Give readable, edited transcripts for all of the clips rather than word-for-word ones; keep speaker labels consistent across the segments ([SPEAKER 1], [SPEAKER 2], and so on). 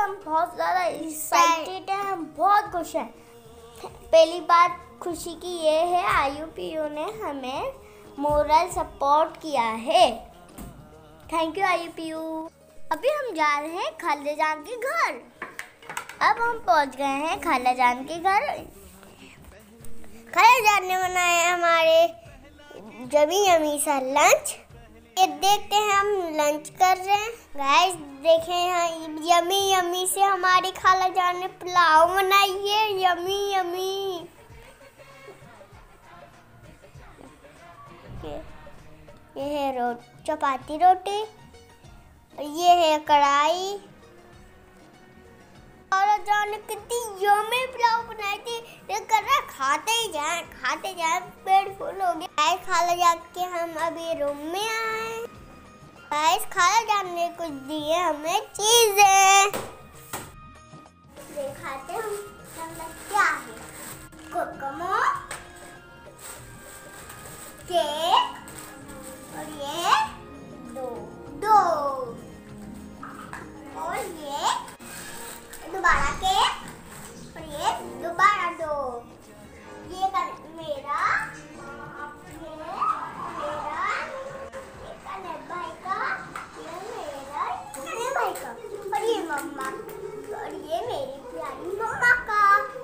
[SPEAKER 1] हम बहुत ज़्यादा एक्साइटेड हैं, हम बहुत खुश हैं। पहली बात खुशी की ये है, आयु पीयू ने हमें मोरल सपोर्ट किया है। थैंक यू आयु पीयू। अभी हम जा रहे हैं खाला जान के घर। अब हम पहुंच गए हैं खाला जान के घर। खाला जान ने बनाया हमारे यमी यमी सा लंच। ये देखते हैं हम लंच कर रहे हैं। गाइस देखें यहाँ यमी यमी से हमारी खाला जान ने पुलाव बनाई है, यमी यमी। ये है चपाती रोटी, ये है कढ़ाई। खाला जान ने कितनी यमी पुलाव बनाई थी, ये कर रहा खाते जाए पेट फुल हो गया। खाला जान के हम अभी रूम में आए। गाइस खाला जान ने कुछ दिए हमें चीजें, दिखाते हम क्या है। कोकोमो, केक और ये दो और ये दोबारा केक और ये दोबारा दो। ये मेरा भाई का, ये मेरा भाई का और ये मम्मा और ये मेरी प्यारी मम्मा का।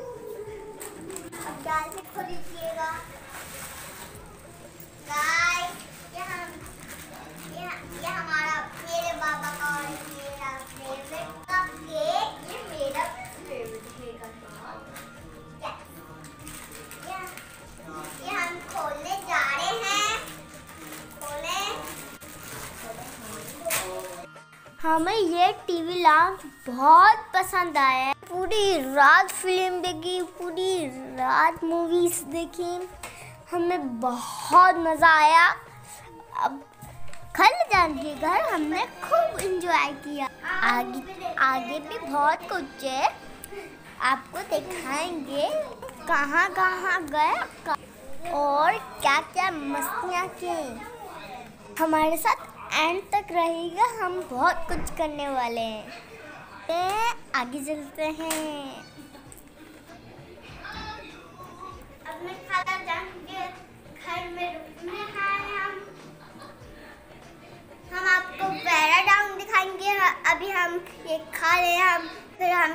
[SPEAKER 1] अब दाल से खरीदिएगा गाइस। ये हमारा मेरे बाबा का और मेरा फेवरेट का केक, ये मेरा फेवरेट है। ये हम खोलने जा रहे हैं। हमें ये टीवी लैंप बहुत पसंद आया। पूरी रात फिल्म देखी, पूरी रात मूवीज देखी, हमें बहुत मज़ा आया। अब खाला जान के घर हमने खूब एंजॉय किया। आगे भी बहुत कुछ है, आपको दिखाएंगे कहाँ कहाँ गए और क्या क्या मस्तियाँ की। हमारे साथ एंड तक रहेगा, हम बहुत कुछ करने वाले हैं। आगे चलते हैं। अब मैं खाला जान के घर में रुकने हैं। हम आपको पैरा डाउन दिखाएंगे। अभी हम ये खा रहे हैं, फिर हम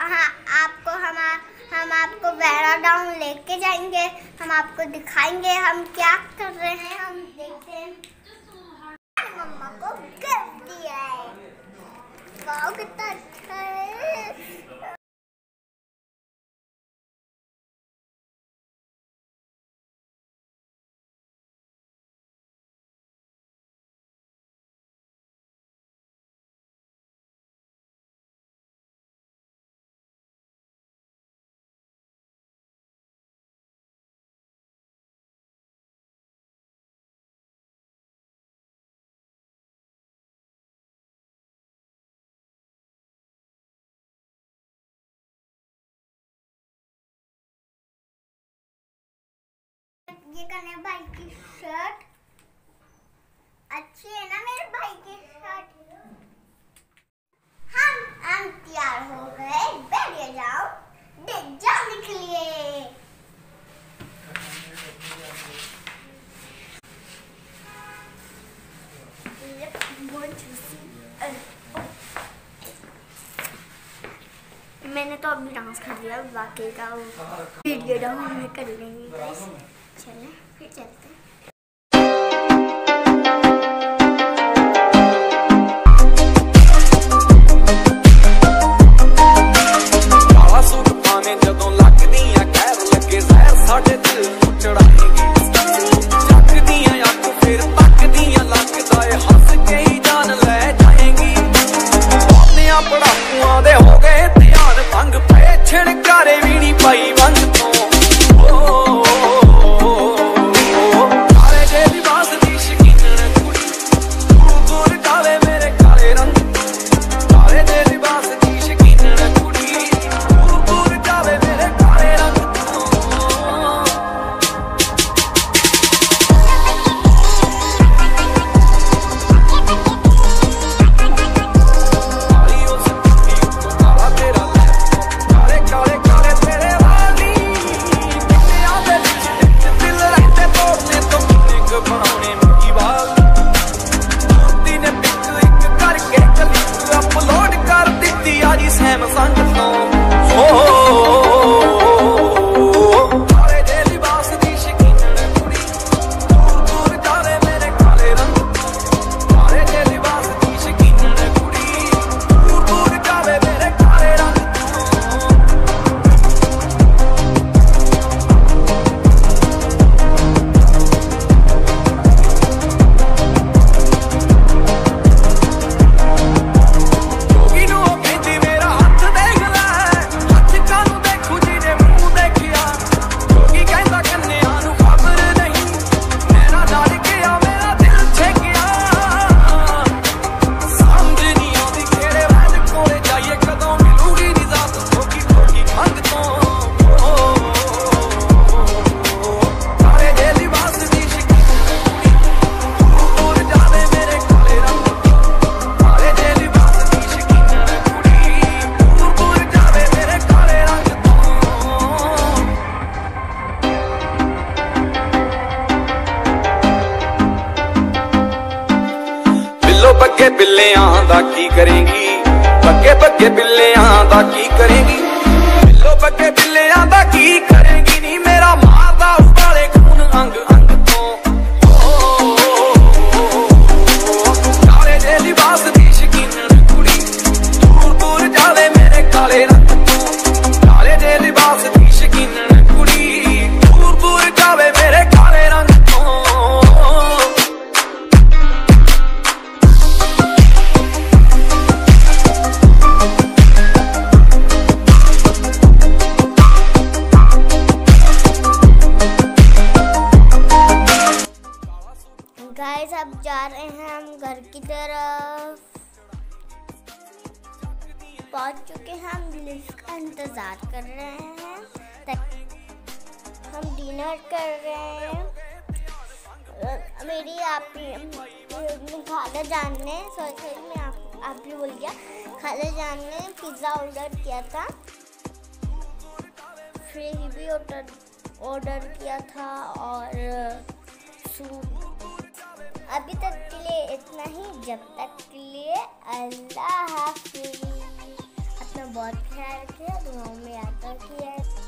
[SPEAKER 1] आपको पैरा डाउन लेके जाएंगे। हम आपको दिखाएंगे हम क्या कर रहे हैं। हम देखते हैं। मम्मा को गिफ्ट दिया है, वाओ कितना अच्छा है। ये कन्हैया भाई की शर्ट अच्छी है ना, मेरे भाई की शर्ट। हम तैयार हो गए, बैठ जाओ, जाने के लिए। मैंने तो अभी डांस कर दिया, बाकी का वीडियो डाउन में कर लेंगे गाइस। चलें फिर चलते हैं।
[SPEAKER 2] बग्गे बिल्लियां दा की करेंगी, बग्गे बग्गे बिल्लियां दा की करेंगी, बिल्लो बग्गे बिल्लियां दा की करेंगी नी मेरा मारदा उबाले खून अंग अंग तो। काले जे लिबास दी शकीन कुड़ी दूर दूर जावे मेरे काले रंग तो, काले जे लिबास दी शकीन कुड़ी दूर दूर जावे मेरे काले रंग तो।
[SPEAKER 1] गाइस अब जा रहे हैं हम घर की तरफ। पहुंच चुके हैं, हम लिफ्ट का इंतजार कर रहे हैं, हम डिनर कर रहे हैं। मेरी खाला जान ने मैं आप भी बोल गया, खाला जान ने पिज़्ज़ा ऑर्डर किया था, फिर भी ऑर्डर किया था और सूप। अभी तक के लिए इतना ही, जब तक के लिए अल्लाह हाफिज़। अपना बहुत ख्याल रखिए, दुआओं में याद रखिए।